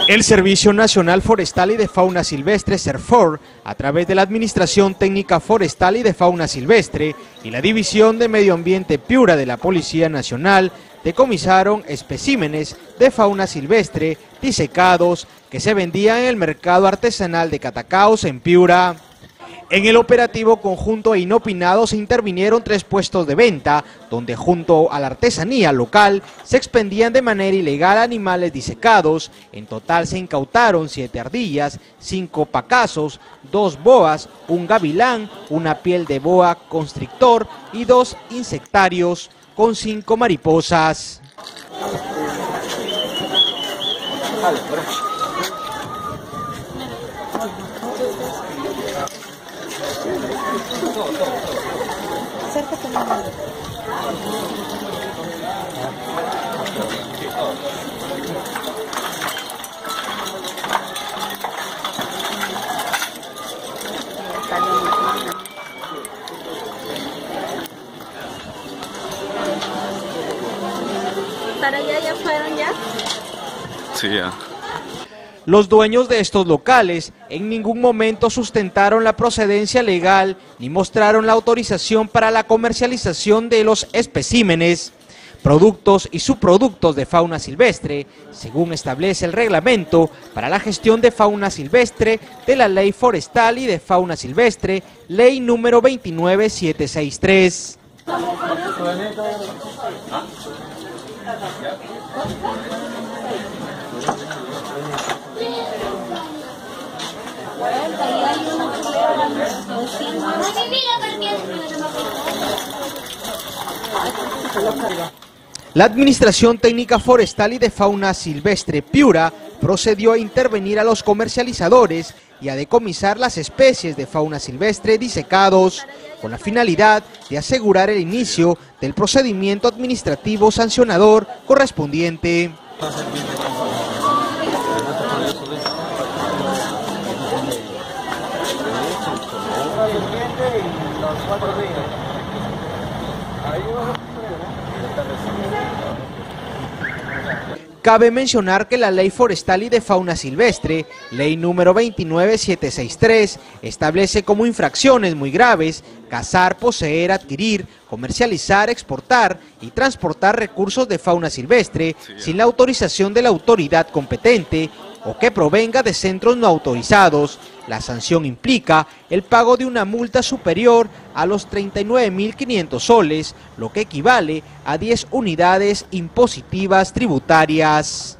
El Servicio Nacional Forestal y de Fauna Silvestre, SERFOR, a través de la Administración Técnica Forestal y de Fauna Silvestre y la División de Medio Ambiente Piura de la Policía Nacional, decomisaron especímenes de fauna silvestre disecados que se vendían en el mercado artesanal de Catacaos en Piura. En el operativo conjunto e inopinado se intervinieron 3 puestos de venta, donde junto a la artesanía local se expendían de manera ilegal animales disecados. En total se incautaron 7 ardillas, 5 pacazos, 2 boas, un gavilán, una piel de boa constrictor y 2 insectarios con 5 mariposas. ¿Para allá ya fueron ya? Sí, ya. Los dueños de estos locales en ningún momento sustentaron la procedencia legal ni mostraron la autorización para la comercialización de los especímenes, productos y subproductos de fauna silvestre, según establece el reglamento para la gestión de fauna silvestre de la Ley Forestal y de Fauna Silvestre, Ley número 29763. La Administración Técnica Forestal y de Fauna Silvestre Piura procedió a intervenir a los comercializadores y a decomisar las especies de fauna silvestre disecados, con la finalidad de asegurar el inicio del procedimiento administrativo sancionador correspondiente. Cabe mencionar que la Ley Forestal y de Fauna Silvestre, Ley número 29763, establece como infracciones muy graves cazar, poseer, adquirir, comercializar, exportar y transportar recursos de fauna silvestre sin la autorización de la autoridad competente o que provenga de centros no autorizados. La sanción implica el pago de una multa superior a los 39.500 soles, lo que equivale a 10 unidades impositivas tributarias.